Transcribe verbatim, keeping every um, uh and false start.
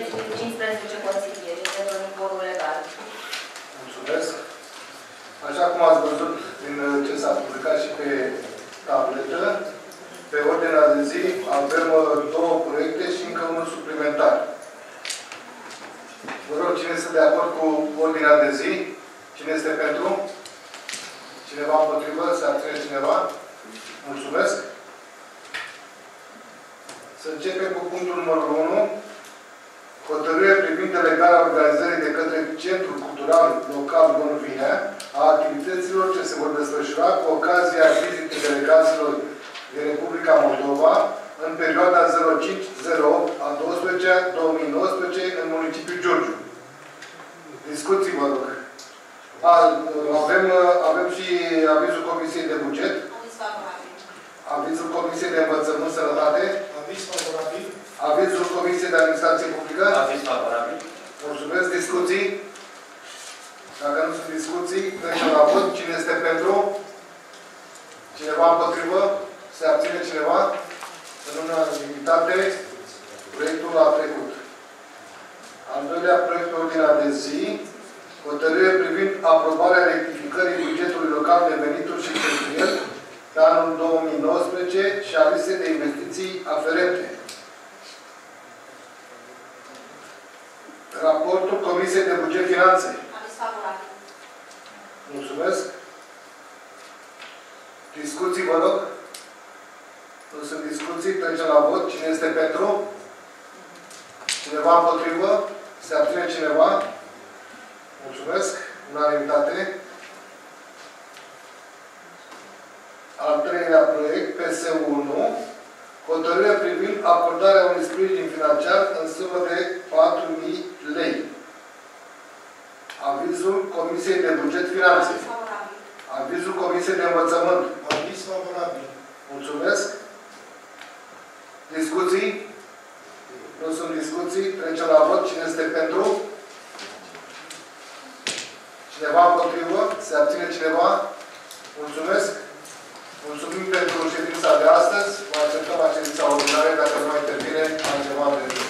cincisprezece consilieri. Este în nivelul legal. Mulțumesc. Așa cum ați văzut din ce s-a publicat și pe tabletă, pe ordinea de zi avem două proiecte și încă unul suplimentar. Vă rog, cine este de acord cu ordinea de zi? Cine este pentru? Cineva împotrivă? Se abține cineva? Mulțumesc. Să începem cu punctul numărul unu. Hotărâre privind delegarea organizării de către Centrul Cultural Local Bănuvinea a activităților ce se vor desfășura cu ocazia vizitei delegațiilor din Republica Moldova în perioada zero cinci zero opt a doisprezece două mii nouăsprezece în municipiul Giurgiu. Discuții, vă rog. A, avem, avem și avizul Comisiei de Buget. Aviz favorabil. Avizul Comisiei de Învățământ Sănătate. Aviz favorabil. Avizul Comisiei de Administrație Publică. Aviz favorabil. Mulțumesc. Discuții? Dacă nu sunt discuții, trecem la vot. Cine este pentru? Cineva împotrivă? Se abține cineva? În unanimitate, proiectul a trecut. Al doilea proiect pe ordinea de zi, hotărâre privind aprobarea rectificării bugetului local de venituri și cheltuieli pe anul două mii nouăsprezece și a listei de investiții aferente. Raportul Comisiei de Buget Finanțe. Aviz favorabil. Mulțumesc. Discuții, vă rog. Nu sunt discuții. Trecem la vot. Cine este pentru? Cineva împotrivă? Se abține cineva? Mulțumesc. Unanimitate. Al treilea proiect, P S unu, hotărâre privind acordarea unui sprijin financiar în sumă de patru mii lei. Avizul Comisiei de Buget Finanțe. Aviz favorabil. Avizul Comisiei de Învățământ. Aviz favorabil. Mulțumesc. Discuții? Nu sunt discuții. Trecem la vot. Cine este pentru? Cineva împotrivă? Se abține cineva? Mulțumesc. Mulțumim pentru ședința de astăzi. Vă așteptăm la ședința ordinară dacă nu mai intervine altceva de